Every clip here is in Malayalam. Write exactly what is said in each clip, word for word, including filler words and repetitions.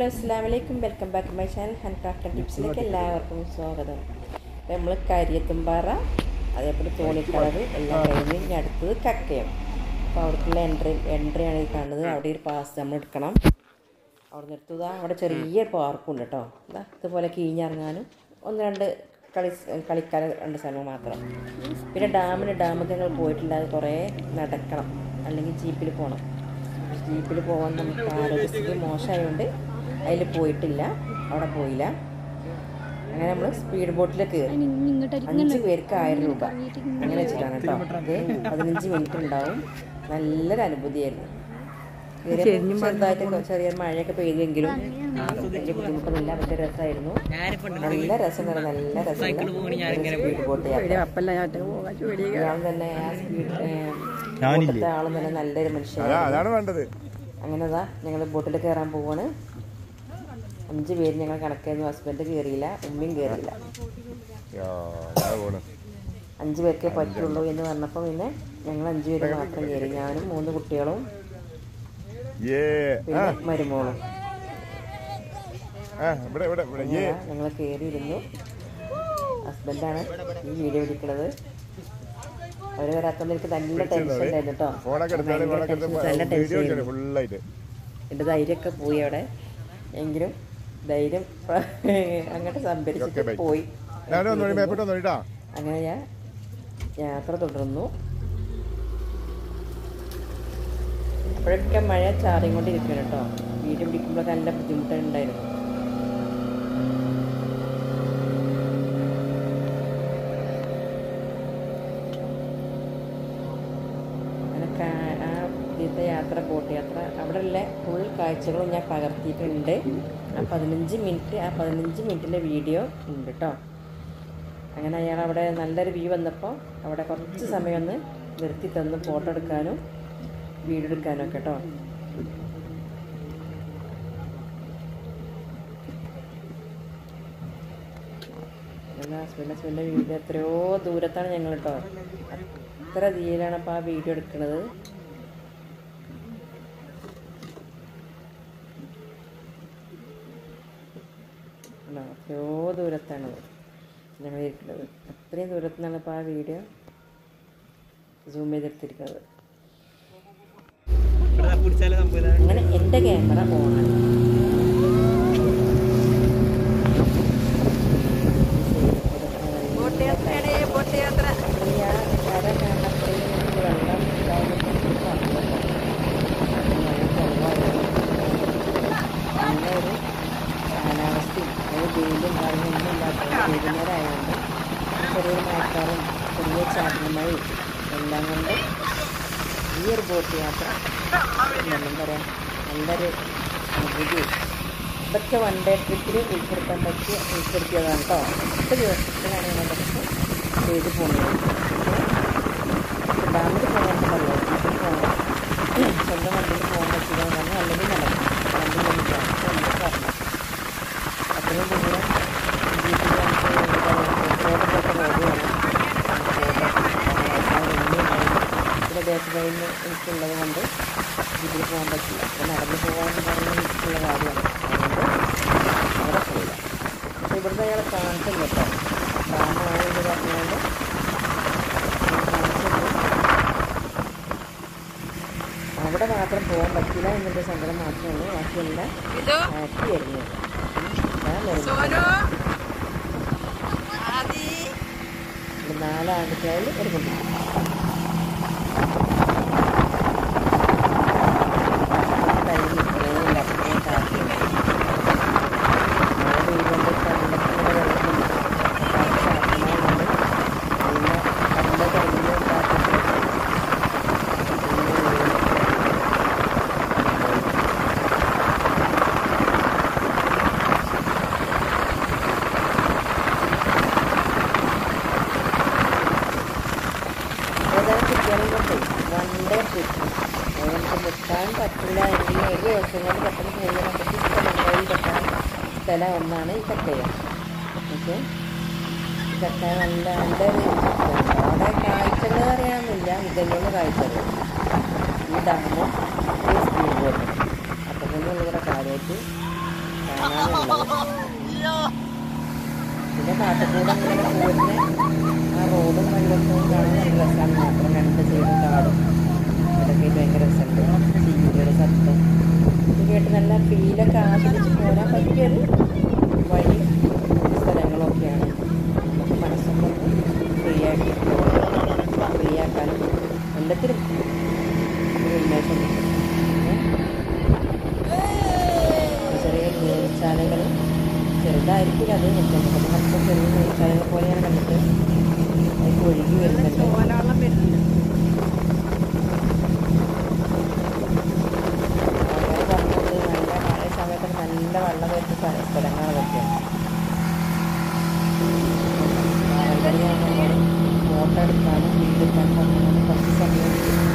ഹലോ അസ്സലാമു അലൈക്കും welcome back to my channel hand craft and ടിപ്സിലേക്ക് എല്ലാവർക്കും സ്വാഗതം. അപ്പോൾ നമ്മൾ കരിയത്തുംപാറ അതേപോലെ തോണിക്കടവ് എല്ലാം കഴിഞ്ഞ് ഇനി അടുത്തത് കക്കയം. അപ്പോൾ അവിടേക്കുള്ള എൻട്രി എൻട്രിയാണ് ഈ കാണുന്നത്. അവിടെ ഒരു പാസ് നമ്മൾ എടുക്കണം. അവിടെ നിന്ന് എടുത്തതാ അവിടെ ചെറിയ പാർക്കുണ്ട് കേട്ടോ. ഇതാ ഇതുപോലെ കീഞ്ഞിറങ്ങാനും ഒന്ന് രണ്ട് കളി കളിക്കാൻ രണ്ട് സ്ഥലം മാത്രം. പിന്നെ ഡാമിന് ഡാമിൽ ഞങ്ങൾ പോയിട്ടില്ല, അത് കുറേ നടക്കണം, അല്ലെങ്കിൽ ജീപ്പിൽ പോകണം. ജീപ്പിൽ പോകാൻ നമുക്ക് ആരോഗ്യസ്ഥിതി മോശമായതുകൊണ്ട് അതിൽ പോയിട്ടില്ല, അവിടെ പോയില്ല. അങ്ങനെ നമ്മൾ സ്പീഡ് ബോട്ടിൽ കയറി അഞ്ച് പേർക്ക് ആയിരം രൂപ അങ്ങനെ വെച്ചിട്ടാണ് കേട്ടോ. അത് പതിനഞ്ച് മിനിറ്റ് ഉണ്ടാവും. നല്ലൊരു അനുഭൂതിയായിരുന്നു. ചെറുതായിട്ട് ചെറിയ മഴയൊക്കെ പെയ്തെങ്കിലും വലിയ ബുദ്ധിമുട്ടൊന്നുമില്ല, പക്ഷെ രസമായിരുന്നു. നല്ല രസം നല്ല രസമുള്ള സ്പീഡ് ബോട്ട് യാത്ര. ഞാൻ തന്നെ ആ സ്പീഡ് ബോട്ടിലത്തെ ആളും തന്നെ നല്ലൊരു മനുഷ്യനാണ്. അങ്ങനെതാ ഞങ്ങൾ ബോട്ടിൽ കയറാൻ പോവാണ്. അഞ്ച് പേര് ഞങ്ങൾ കണക്കായിരുന്നു. ഹസ്ബൻഡ് കയറിയില്ല, ഉമ്മയും കയറിയില്ല. അഞ്ച് പേർക്കേ പറ്റുള്ളൂ എന്ന് പറഞ്ഞപ്പോൾ പിന്നെ ഞങ്ങൾ അഞ്ചു പേര് മാത്രം കയറി. ഞാനും മൂന്ന് കുട്ടികളും പിന്നെ മരുമോളും ഞങ്ങൾ കയറിയിരുന്നു. ഹസ്ബൻഡാണ് ഈ വീഡിയോ എടുക്കുന്നത്. അവര് വരാത്തോണ്ട് എനിക്ക് നല്ല ടെൻഷൻ ഉണ്ടായിരുന്നു കേട്ടോ. നല്ല ടെൻഷൻ. എൻ്റെ ധൈര്യമൊക്കെ പോയി അവിടെ. എങ്കിലും ധൈര്യം അങ്ങോട്ട് സംഭരിച്ചിട്ട് പോയി. അങ്ങനെ ഞാൻ യാത്ര തുടർന്നു. അപ്പോഴൊക്കെ മഴ ചാറിക്കൊണ്ടിരിക്കണം കേട്ടോ. വീഡിയോ പിടിക്കുമ്പോഴൊക്കെ നല്ല ബുദ്ധിമുട്ടുണ്ടായിരുന്നു. ആ ഇന്നത്തെ യാത്ര ബോട്ട് യാത്ര അവിടെയുള്ള ഫുൾ കാഴ്ചകളും ഞാൻ പകർത്തിയിട്ടുണ്ട്. ആ പതിനഞ്ച് മിനിറ്റ് ആ പതിനഞ്ച് മിനിറ്റിൻ്റെ വീഡിയോ ഉണ്ട് കേട്ടോ. അങ്ങനെ അയാൾ അവിടെ നല്ലൊരു വ്യൂ വന്നപ്പോൾ അവിടെ കുറച്ച് സമയം ഒന്ന് നിർത്തി തന്നു ഫോട്ടോ എടുക്കാനും വീഡിയോ എടുക്കാനും ഒക്കെ കേട്ടോ. എന്നാൽ ഹസ്ബൻഡ് ഹസ്ബൻഡിൻ്റെ വീഡിയോ എത്രയോ ദൂരത്താണ് ഞങ്ങൾ കേട്ടോ. അത്ര രീതിയിലാണ് അപ്പോൾ ആ വീഡിയോ എടുക്കുന്നത്. എത്രയോ ദൂരത്താണ് ഞങ്ങൾ ഇരിക്കുന്നത്. അത്രയും ദൂരത്തു നിന്നാണ് ഇപ്പോൾ ആ വീഡിയോ സൂം ചെയ്തെടുത്തിരിക്കുന്നത്. അങ്ങനെ എൻ്റെ ക്യാമറ ഓണാണ്. കാലാവസ്ഥയും അതായത് വെയിലും കാര്യങ്ങളൊന്നും ഇല്ലാത്ത വൈകുന്നേരമായതുകൊണ്ട് ചെറിയൊരു മഴക്കാറും ചെറിയ ചാറ്റലുമഴയും എല്ലാം കൊണ്ട് ഈ ഒരു ബോട്ട് യാത്ര എന്താ പറയുക നല്ലൊരു അനുഭൂതി. ഇതൊക്കെ വൺ ഡേ ട്രിപ്പിൽ ഉൾപ്പെടുത്താൻ പറ്റിയ ഉൾപ്പെടുത്തിയതാണ് കേട്ടോ. പത്ത് ദിവസത്തിലാണ് ഞങ്ങളതൊക്കെ ചെയ്ത് പോകുന്നത്. ഡാമിൽ പോകാൻ പറ്റില്ല, ജീപ്പിൽ പോകണം, സ്വന്തം വണ്ടിയിൽ പോകാൻ പറ്റില്ല എന്ന് പറഞ്ഞാൽ അല്ലെങ്കിൽ നടക്കും. വണ്ടി നമുക്ക് പറഞ്ഞു അത്രയും ദൂരം ജീപ്പിൽ നമുക്ക് റോഡിലൊക്കെ റോഡുമാണ്. പിന്നെ ബാക്ക് സൈഡിൽ എനിക്കുള്ളത് കൊണ്ട് ജീപ്പിൽ പോകാൻ പറ്റില്ല. അപ്പോൾ നടന്നു പോകാമെന്ന് പറഞ്ഞാൽ എനിക്കുള്ള കാര്യമാണ്. അതുകൊണ്ട് അവിടെ പോയില്ല. പക്ഷേ ഇവിടുന്ന് അയാൾ കാണിച്ചില്ല കേട്ടോ. ഡാമാണ് എന്ന് പറഞ്ഞുകൊണ്ട് അവിടെ മാത്രം പോകാൻ പറ്റില്ല എന്നൊരു സങ്കടം മാത്രമേ ഉള്ളൂ. ബാക്കിയെല്ലാം ഹാപ്പി ആയിരുന്നു. നാലാൺകുട്ടികളിൽ ഒരു കുട്ടി. വൺ ഡേ ട്രിപ്പ് നമുക്ക് നിൽക്കാൻ പറ്റില്ല എങ്കിൽ ഒരു ദിവസം കൊണ്ട് പെട്ടെന്ന് ചെയ്യാൻ പറ്റി ഇഷ്ടമുള്ളതിൽ പെട്ട സ്ഥലം ഒന്നാണ് ഈ കക്കയം. ഓക്കെ, ഈ കക്കയം നല്ല നല്ലൊരു അവിടെ കാഴ്ചകൾ അറിയാമെന്നില്ല. ഇതന്നെയാണ് കാഴ്ചകൾ. ഈ ഡാമും ഈ സ്പീഡ് ബോട്ടും. അപ്പോൾ തന്നെയുള്ള ഇവിടെ കാര്യമായിട്ട് കാണാനുള്ളത്. പിന്നെ കാട്ടിക്കൂടെ അങ്ങനെ പോരുന്ന ആ റോഡും വഴിയൊക്കെ കാണാൻ നല്ല രസമാണ്. മാത്രം രണ്ട് സൈഡും കാടും ഇതൊക്കെ ഭയങ്കര രസമുണ്ട്. ചീവിയുടെ ശബ്ദം ഇത് കേട്ട് നല്ല ഫീലൊക്കെ ആസ്വദിച്ച് പോരാൻ പറ്റിയൊരു വഴി സ്ഥലങ്ങളൊക്കെയാണ്. നമുക്ക് മനസ്സൊക്കെ ഫ്രീ ആയിട്ട് ഫ്രീ ആക്കാനും എല്ലാത്തിനും ഒരു ഉന്മേഷം കിട്ടും. ചെറിയ നീർച്ചാലകൾ ചെറുതായിരിക്കില്ല, അത് നമുക്ക് മൊത്തം ചെറിയ നീർച്ചാലകൾ പോലെയാണ് കണ്ടിട്ട് അതിലേക്ക് ഒഴുകി വരുന്നുണ്ട്. വെള്ളം വരുന്നുണ്ട്. അങ്ങനെ പറഞ്ഞത് നല്ല മഴ സമയത്ത് നല്ല വെള്ളം വരുന്ന സ്ഥല സ്ഥലങ്ങളതൊക്കെയാണ്. ഫോട്ടോ എടുക്കാനും വീഡിയോ എടുക്കാനും പറഞ്ഞാൽ കുറച്ച് സമയം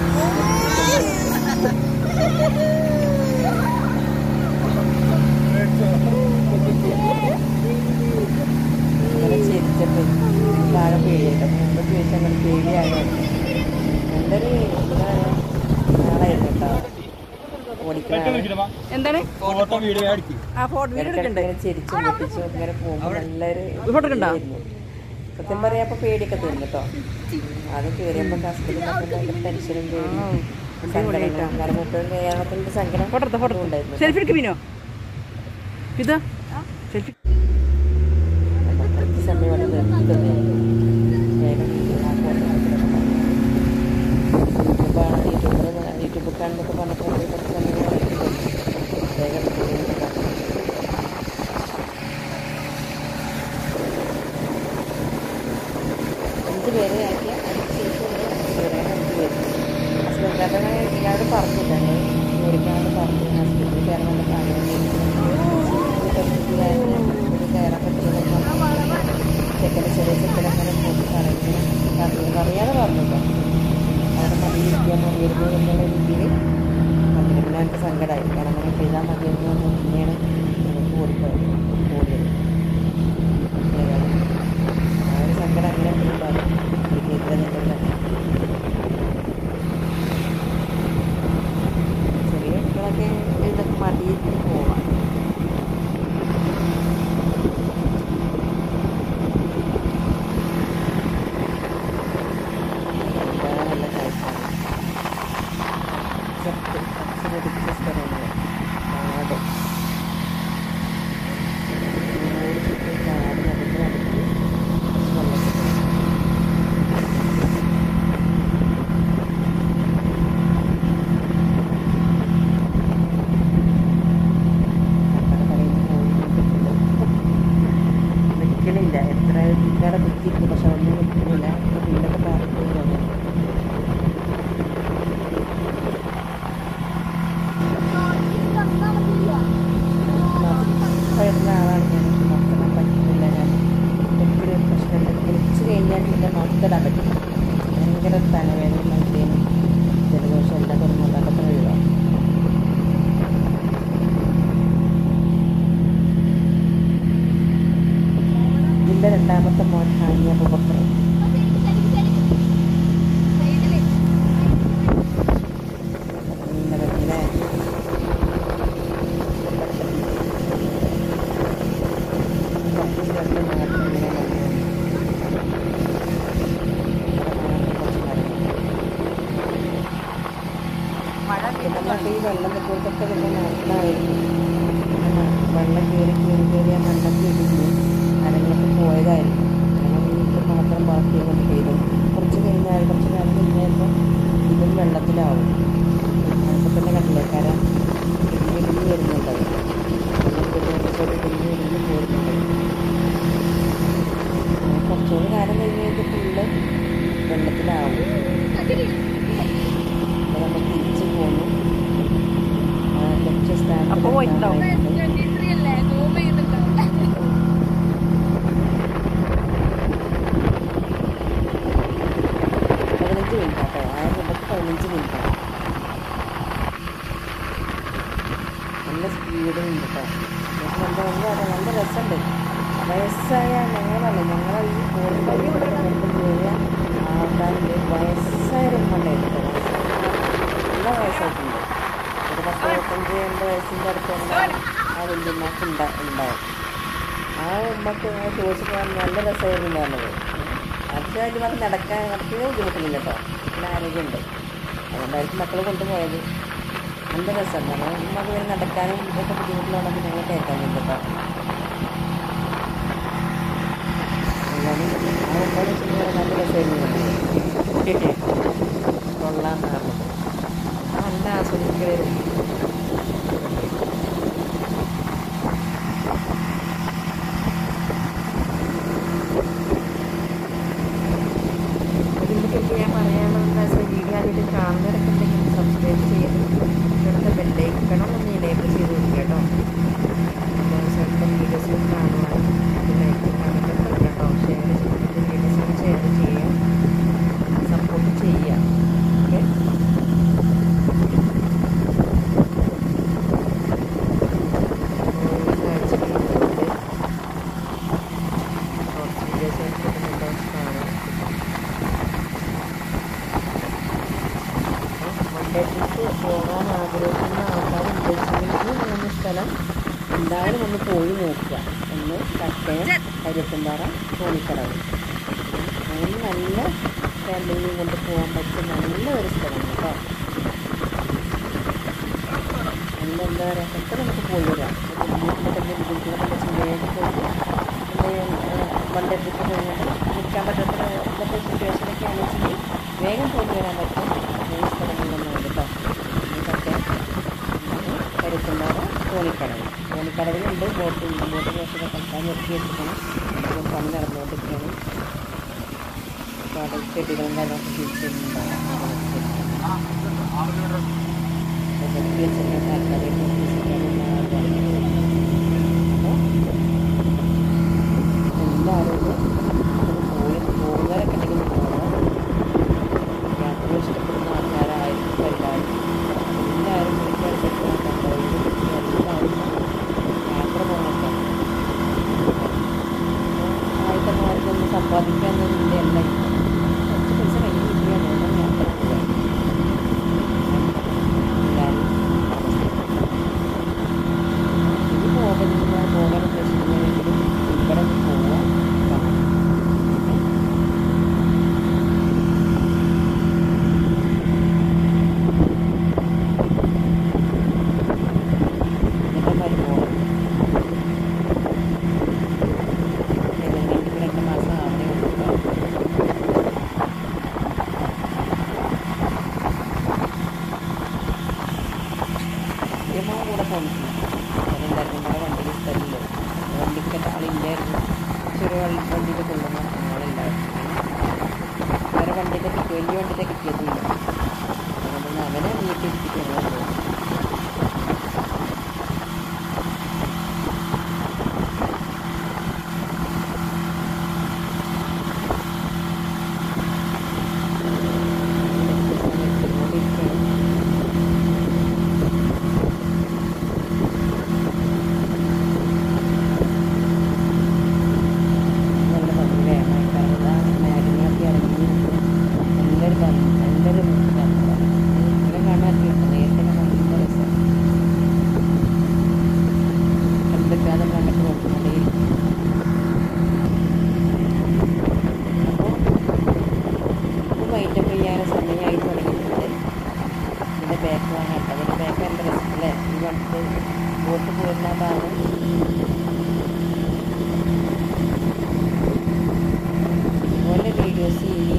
അങ്ങനെ ചിരിച്ചിട്ട് താഴെ പേടിയായിട്ട് മുമ്പ് ചോദിച്ചാൽ അങ്ങനെ പേടിയായിരുന്നു. നല്ലൊരു ആളായിരുന്നു കേട്ടോ ഓടിക്കുന്ന. എന്താണ് ആ ഫോട്ടോ വീഡിയോ എടുക്കണ്ടേ? ചിരിച്ചു പൊട്ടിച്ചു ഇങ്ങനെ പോകുമ്പോൾ നല്ലൊരു ഫോട്ടോ ഉണ്ടായിരുന്നു. സത്യം പറയാം. അപ്പോൾ പേടിയൊക്കെ തീർന്നു കേട്ടോ. അത് കയറിയപ്പോൾ ഹസ്ബൻഡിനൊക്കെ ടെൻഷനും പേടിയും സങ്കടങ്ങളും കാരണം മുപ്പതും കയ്യാമത്തിൻ്റെ സങ്കടം ഫോട്ടോ ഫോട്ടോ ഉണ്ടായിരുന്നു. സെൽഫി എടുക്ക് മീനോ ഇത് സെൽഫി കുറച്ച് സമയം അവിടെ നിർത്തുന്നത് വേഗം യൂട്യൂബാണ് യൂട്യൂബർ യൂട്യൂബ് കാണുന്നൊക്കെ പറഞ്ഞപ്പോൾ കുറച്ച് സമയം വേഗം അഞ്ച് പേരെ ആക്കിയ അഞ്ച് പേരെ അഞ്ച് പേര് ഹസ്ബൻഡ് എല്ലാവരും പറഞ്ഞില്ല ഓടിക്കാണ്ട് പറഞ്ഞു ഹസ്ബൻഡ് കയറാൻ കാണാൻ കയറാൻ പറ്റുന്ന ചെക്കനെ ചെറിയ ചെക്കനങ്ങനെ പോയി പറഞ്ഞു പറഞ്ഞു അറിയാതെ പറഞ്ഞില്ല. അവിടെ മതിയിരിക്കാൻ മതിയിരുന്നു എന്നുള്ള രീതിയിൽ പറഞ്ഞു. പിന്നെ എനിക്ക് സങ്കടമായി. കാരണം അങ്ങനെ ചെയ്താൽ മതിയായിരുന്നു എന്ന് പിന്നെയാണ് എനിക്ക് ഓടിപ്പോയത് ഓടിയത്. ആ ഒരു സങ്കടം അങ്ങനെ ഉണ്ടാകും. ചെറിയ കുട്ടികളൊക്കെ ഇതൊക്കെ മടിയിട്ട് പോവാം. നിൽക്കണില്ല. എത്ര വീട്ടിലവിടെ കുത്തിയിരുന്നു, പക്ഷെ ഒന്നും നിൽക്കുന്നില്ല. വീടൊക്കെ പാർപ്പോയി തോന്നുന്നു. വരുന്ന ആളാണ് ഞാൻ. നോക്കാൻ പറ്റുന്നില്ല. ഞാൻ ഒത്തിരി പ്രശ്നമുണ്ട്. കുളിച്ച് കഴിഞ്ഞാൽ പിന്നെ നോക്കിടാൻ പറ്റില്ല. ഭയങ്കര തലവേദന മൈഗ്രേനും ജലദോഷം എല്ലാം തുടങ്ങുമ്പോൾ അതൊക്കെ ഒഴിവാകും. ഇതിൻ്റെ രണ്ടാമത്തെ മോൻ ഹാനിയ അബൂബക്കർ. നീന്തലല്ലേ രണ്ട് നാട്ടിൽ ഇങ്ങനെ മഴ നമുക്ക് ഈ വെള്ളം നിൽക്കുന്നതൊക്കെ വലിയ നാട്ടിലായിരുന്നു. വെള്ളം കയറി കയറി കയറി ആ മണ്ണൊക്കെ ഇടിഞ്ഞ് മരങ്ങളൊക്കെ പോയതായിരുന്നു. അങ്ങനെ വീട്ടിൽ മാത്രം ബാക്കി കൊണ്ട് ചെയ്തു. കുറച്ച് കഴിഞ്ഞാൽ കുറച്ച് കാലം കഴിഞ്ഞപ്പോൾ ഇതും വെള്ളത്തിലാവും. അപ്പോൾ തന്നെ കണ്ടില്ലേ കര ഇടിഞ്ഞ് ഇടിഞ്ഞ് വരുന്നുണ്ടാവും. ഇടിഞ്ഞ് ഇടിഞ്ഞ് ഇടിഞ്ഞ് പോരുന്നുണ്ടാവും. കുറച്ചുകൂടി കാലം കഴിഞ്ഞിട്ട് ഫുള്ള് വെള്ളത്തിലാവും. അപ്പോൾ നമ്മൾ തിരിച്ച് പോന്നു. ലക്ഷ്യ അപ്പോൾ പോയിട്ടുണ്ടാവും. പതിനഞ്ച് മിനിറ്റ് കേട്ടോ. ആ രൂപക്ക് പതിനഞ്ച് മിനിറ്റ് നല്ല സ്പീഡ് ഉണ്ട് കേട്ടോ. നല്ല നല്ല നല്ല രസമുണ്ട്. വയസ്സായ ഞങ്ങളല്ല ഞങ്ങളെ ഈ കോഴിക്കോട് ഇവിടെ കൊണ്ടു പോയ ആൾക്കാരിൽ വയസ്സായവരുണ്ടായിരുന്നു കേട്ടോ. നല്ല വയസ്സായിട്ടുണ്ട്. ഒരു പത്ത് ഇരുപത്തഞ്ച് എൺപത് വയസ്സിൻ്റെ അടുത്തുള്ള വല്യമ്മക്ക് ഉണ്ടാ ഉണ്ടാവും. ആ ഉമ്മക്ക് ചോദിച്ചപ്പോൾ നല്ല രസമായിരുന്നു പറഞ്ഞത്. അത് വല്യമ്മക്ക് നടക്കാൻ നടക്കുക ബുദ്ധിമുട്ടില്ല കേട്ടോ, പിന്നെ ആരോഗ്യമുണ്ട്, അതുകൊണ്ടായിരിക്കും മക്കൾ കൊണ്ടുപോയത്. നല്ല രസമാണ്. കാരണം ഉമ്മക്ക് പിന്നെ നടക്കാനും ഇതൊക്കെ ബുദ്ധിമുട്ടുള്ളതൊക്കെ ഞങ്ങൾ കേൾക്കാനുണ്ട് കേട്ടോ. എന്നാലും ആ ഉമ്മ വെച്ചിട്ട് നല്ല രസമായിരുന്നു കൊള്ളാമെന്ന് പറഞ്ഞത്. നല്ല ആസ്വദിക്കലായിരുന്നു. ഇതിനെപ്പറ്റി ഞാൻ പറയാനുള്ളത് വെച്ചാൽ വീഡിയോ ആദ്യമായിട്ട് കാണുന്നവരൊക്കെ ഉണ്ടെങ്കിൽ സബ്സ്ക്രൈബ് ചെയ്ത് ഇവിടുത്തെ ബെല്ലൈക്കണം ഒന്ന് എനേബിൾ ചെയ്ത് കൊടുക്കുക കേട്ടോ. ചിലപ്പോൾ വീഡിയോസിൽ കാണുവാൻ ലൈക്ക് കമൻറ്റ് ഒക്കെ കേട്ടോ. ഷെയർ ചെയ്തിട്ട് വീഡിയോസിൽ ഷെയർ ചെയ്യുക, സപ്പോർട്ട് ചെയ്യുക. ഓക്കെ, ട്രിപ്പ് പോകാൻ ആഗ്രഹിക്കുന്ന ആൾക്കാരുണ്ടെങ്കിൽ മൂന്ന് സ്ഥലം എന്തായാലും ഒന്ന് പോയി നോക്കുക. ഒന്ന് കട്ടയം, കരിയത്തുംപാറ, തോണിക്കടവ്. മൂന്ന് നല്ല ഫാമിലിയും കൊണ്ട് പോകാൻ പറ്റിയ നല്ല ഒരു സ്ഥലമാണ് കേട്ടോ. നല്ല എന്താ പറയുക, പെട്ടെന്ന് നമുക്ക് പോയി വരാം. ബുദ്ധിമുട്ടൊക്കെ ബുദ്ധിമുട്ടൊക്കെ വെച്ച് വേഗം പോയിട്ട് വൺ ഡേ ട്രിപ്പ് കഴിഞ്ഞാൽ നിൽക്കാൻ പറ്റാത്ത ഇതൊക്കെ സിറ്റുവേഷനൊക്കെ ആണെന്നുവെച്ചെങ്കിൽ വേഗം പോയി വരാൻ പറ്റും മൂന്ന് സ്ഥലങ്ങളിലൊന്നും ഉണ്ട് കേട്ടോ. കട്ടയം, കരുത്തുംപാറ, തോണിക്കടവ്. തോണിക്കടവിലുണ്ട് ബോട്ടുണ്ട്. ബോട്ട് കുറച്ചൊക്കെ കളിക്കാൻ നിർത്തി വെച്ചിട്ടാണ് ഇപ്പോൾ പണി നടന്നുകൊണ്ടിരിക്കുകയാണ്. ഒരുപാട് ചെടികളും കാര്യങ്ങളൊക്കെ തിരിച്ചിട്ടുണ്ടാകും. നിർത്തി വെച്ചിട്ടുണ്ട് ആൾക്കാരെ എല്ലാവരും പോയി പോകുന്നവരൊക്കെ ഉണ്ടെങ്കിൽ പോകണം. യാത്ര ഇഷ്ടപ്പെടുന്ന ആൾക്കാരായിരിക്കും എല്ലാവരും. എല്ലാവരും വീട്ടിൽ സെറ്റാക്കണ്ടോ എല്ലാവരും യാത്ര പോകണമൊക്കെ. ആയിട്ടമാർക്കൊന്ന് സമ്പാദിക്കാമെന്നതിൻ്റെ അല്ല, കുറച്ച് പൈസ കയ്യിൽ കിട്ടിയാൽ വേണം യാത്ര പോകാൻ. എല്ലാവരും ഇത് പോകുന്ന പോകാൻ ഉദ്ദേശിക്കുന്നവരെങ്കിലും ഇവിടെ പോവാം. കൂടെ തോന്നിട്ടില്ല. അതെല്ലാവർക്കും കൂടെ വണ്ടിയിൽ സ്ഥലമില്ല, വണ്ടിക്ക് ആളില്ലായിരുന്നു. ചെറിയ വണ്ടിയിൽ കൊള്ളുന്ന ആളില്ലായിരുന്നു. വേറെ വണ്ടിയിലെ കിട്ടി, വലിയ വണ്ടിയിലെ കിട്ടിയതില്ല. അതുകൊണ്ട് അവനെ വീട്ടിലിരിച്ചിട്ട് ഞങ്ങൾ പോകും. വൈൻഡപ്പ് ചെയ്യാൻ സമയമായി തുടങ്ങിയിട്ടുണ്ട്. ഇതിൻ്റെ ബാക്ക് വാങ്ങാം. അതിൻ്റെ ബാക്ക് നല്ല രസമല്ലേ? ഈ വണ്ടി ബോട്ട് പോകുന്ന ഭാഗം ഇതുപോലെ വീഡിയോസ് ഇനി